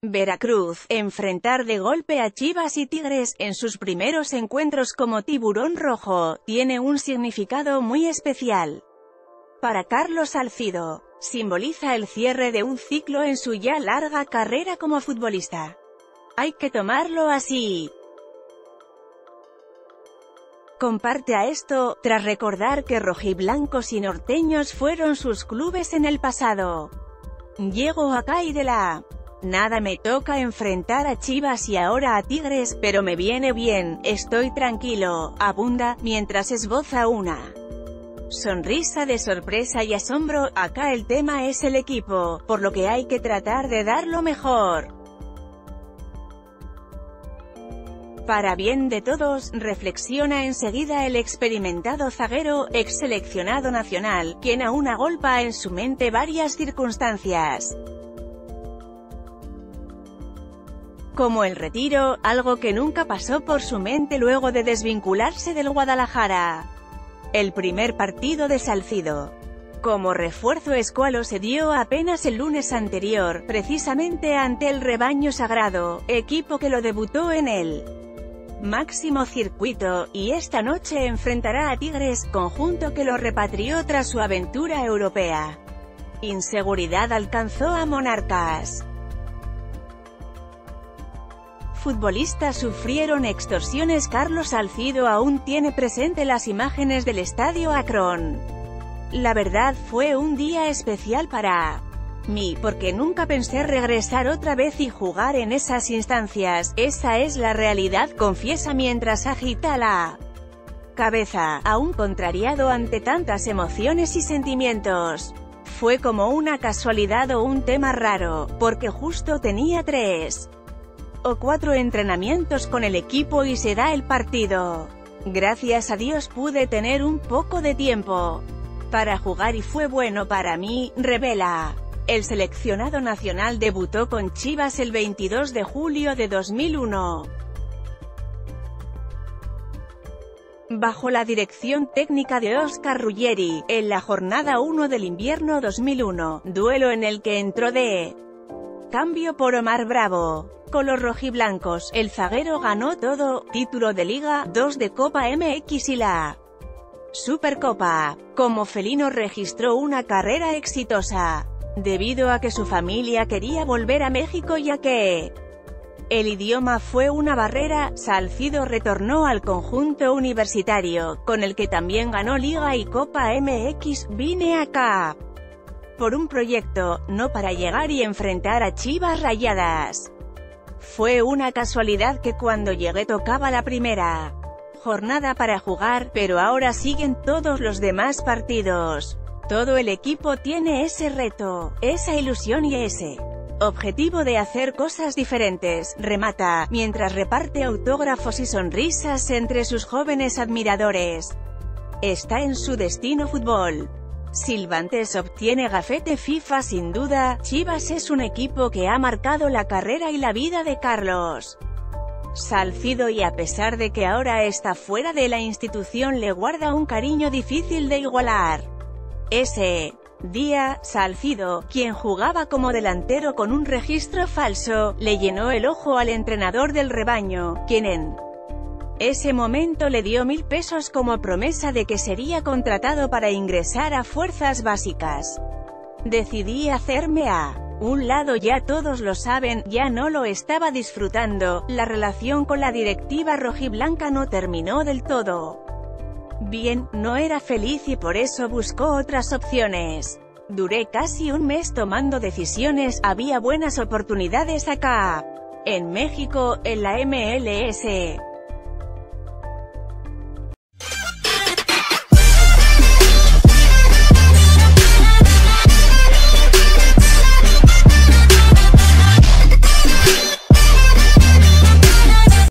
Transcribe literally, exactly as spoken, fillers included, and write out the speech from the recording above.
Veracruz, enfrentar de golpe a Chivas y Tigres, en sus primeros encuentros como tiburón rojo, tiene un significado muy especial. Para Carlos Salcido, simboliza el cierre de un ciclo en su ya larga carrera como futbolista. Hay que tomarlo así. Comparte a esto, tras recordar que rojiblancos y norteños fueron sus clubes en el pasado. Llego acá y de la nada me toca enfrentar a Chivas y ahora a Tigres, pero me viene bien, estoy tranquilo, abunda, mientras esboza una sonrisa de sorpresa y asombro. Acá el tema es el equipo, por lo que hay que tratar de dar lo mejor. Para bien de todos, reflexiona enseguida el experimentado zaguero, ex seleccionado nacional, quien aún agolpa en su mente varias circunstancias, como el retiro, algo que nunca pasó por su mente luego de desvincularse del Guadalajara. El primer partido de Salcido como refuerzo escualo se dio apenas el lunes anterior, precisamente ante el Rebaño Sagrado, equipo que lo debutó en el máximo circuito, y esta noche enfrentará a Tigres, conjunto que lo repatrió tras su aventura europea. Inseguridad alcanzó a Monarcas. Futbolistas sufrieron extorsiones. Carlos Salcido aún tiene presente las imágenes del estadio Akron. La verdad fue un día especial para mí, porque nunca pensé regresar otra vez y jugar en esas instancias. Esa es la realidad, confiesa mientras agita la cabeza, aún contrariado ante tantas emociones y sentimientos. Fue como una casualidad o un tema raro, porque justo tenía tres o cuatro entrenamientos con el equipo y se da el partido. Gracias a Dios pude tener un poco de tiempo para jugar y fue bueno para mí, revela. El seleccionado nacional debutó con Chivas el veintidós de julio de dos mil uno. Bajo la dirección técnica de Óscar Ruggeri, en la jornada uno del invierno dos mil uno, duelo en el que entró de cambio por Omar Bravo. Con los rojiblancos, el zaguero ganó todo: título de Liga, dos de Copa M X y la Supercopa. Como felino registró una carrera exitosa, debido a que su familia quería volver a México ya que el idioma fue una barrera. Salcido retornó al conjunto universitario, con el que también ganó Liga y Copa M X. Vine acá por un proyecto, no para llegar y enfrentar a Chivas Rayadas. Fue una casualidad que cuando llegué tocaba la primera jornada para jugar, pero ahora siguen todos los demás partidos. Todo el equipo tiene ese reto, esa ilusión y ese objetivo de hacer cosas diferentes, remata, mientras reparte autógrafos y sonrisas entre sus jóvenes admiradores. Está en su destino fútbol. Silvantes obtiene gafete FIFA. Sin duda, Chivas es un equipo que ha marcado la carrera y la vida de Carlos Salcido y a pesar de que ahora está fuera de la institución le guarda un cariño difícil de igualar. Ese día, Salcido, quien jugaba como delantero con un registro falso, le llenó el ojo al entrenador del Rebaño, quien en ese momento le dio mil pesos como promesa de que sería contratado para ingresar a fuerzas básicas. Decidí hacerme a un lado, ya todos lo saben, ya no lo estaba disfrutando. La relación con la directiva rojiblanca no terminó del todo bien, no era feliz y por eso buscó otras opciones. Duré casi un mes tomando decisiones, había buenas oportunidades acá en México, en la M L S.